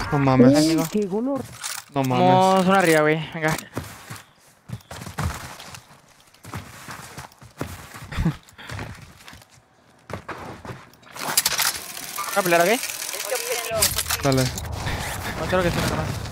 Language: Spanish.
No mames. Amigo. No mames. Vamos una arriba, güey. Venga. ¿Va a pelear, ok? Dale. No quiero que se nada más.